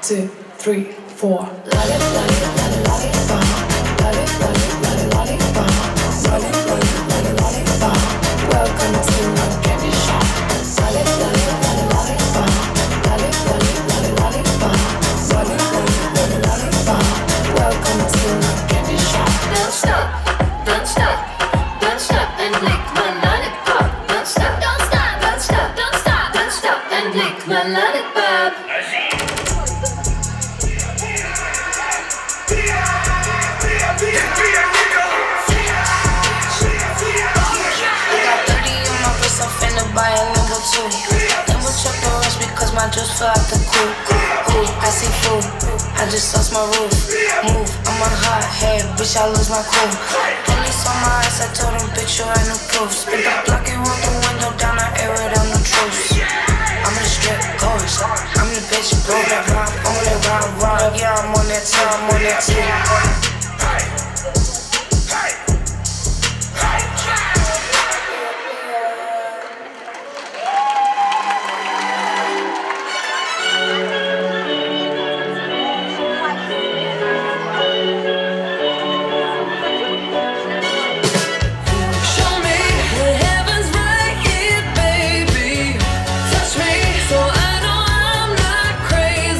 2, 3, 4. Lolly, lolly, lolly, lollipop. Lolly, lolly, lolly, lollipop. Lolly, lolly, lolly, lollipop. Welcome to my candy shop. Lolly, lolly, lolly, lollipop. Lolly, lolly, lolly, lollipop. Lolly, lolly, lolly, lollipop. Welcome to my candy shop. Don't stop, don't stop, don't stop and lick my lollipop. Don't stop, don't stop, don't stop, don't stop, don't stop and lick my lollipop. Buy a number 2. Then we'll check the rest because my juice fell out the coop. Ooh, I see food. I just lost my roof. Move, I'm a hot head, bitch, I lose my cool. Police on my eyes, I told them, bitch, you ain't no proof. Spin the block and roll the window down, I air it on the truth. I'm in the strip, goers. I'm the bitch, bro, that rock, on that rock. Yeah, I'm on that time, I'm on that team.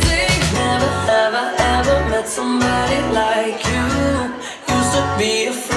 Somebody like you used to be a friend.